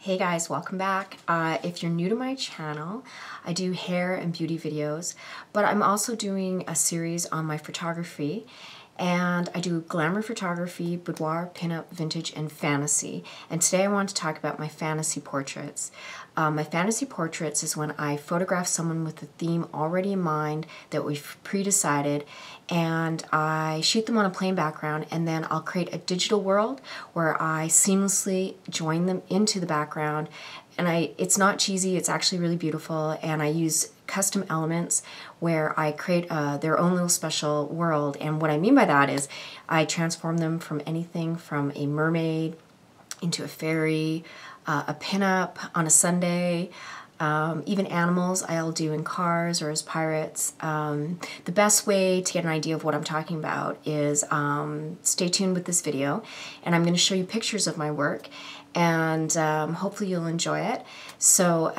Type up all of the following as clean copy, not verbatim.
Hey guys, welcome back. If you're new to my channel, I do hair and beauty videos, but I'm also doing a series on my photography, and I do glamour photography, boudoir, pinup, vintage, and fantasy. And today I want to talk about my fantasy portraits. My fantasy portraits is when I photograph someone with a theme already in mind that we've pre-decided, and I shoot them on a plain background, and then I'll create a digital world where I seamlessly join them into the background. And it's not cheesy, it's actually really beautiful, and I use custom elements where I create their own little special world. And what I mean by that is I transform them from anything from a mermaid into a fairy, a pinup on a Sunday, even animals I'll do in cars or as pirates. The best way to get an idea of what I'm talking about is stay tuned with this video, and I'm going to show you pictures of my work, and hopefully you'll enjoy it. So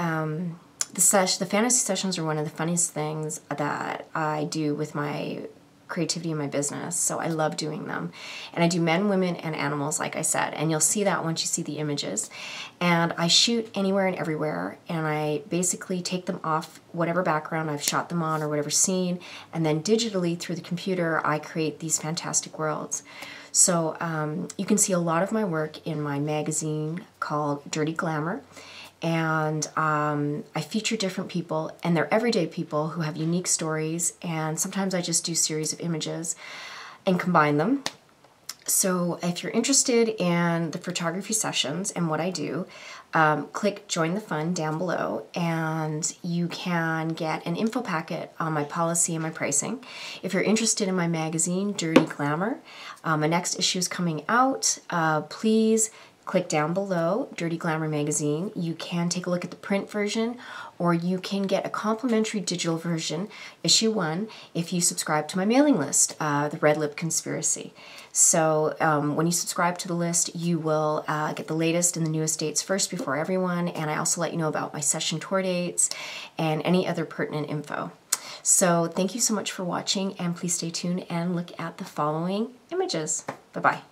the fantasy sessions are one of the funniest things that I do with my creativity in my business, so I love doing them. And I do men, women, and animals, like I said, and you'll see that once you see the images. And I shoot anywhere and everywhere, and I basically take them off whatever background I've shot them on or whatever scene, and then digitally through the computer I create these fantastic worlds. So you can see a lot of my work in my magazine called Dirty Glamour. And I feature different people, and they're everyday people who have unique stories, and sometimes I just do series of images and combine them. So if you're interested in the photography sessions and what I do, click join the fun down below, and you can get an info packet on my policy and my pricing. If you're interested in my magazine, Dirty Glamour, my next issue is coming out. Please click down below, Dirty Glamour Magazine. You can take a look at the print version, or you can get a complimentary digital version, issue 1, if you subscribe to my mailing list, the Red Lip Conspiracy. So when you subscribe to the list, you will get the latest and the newest dates first before everyone, and I also let you know about my session tour dates and any other pertinent info. So thank you so much for watching, and please stay tuned and look at the following images. Bye-bye.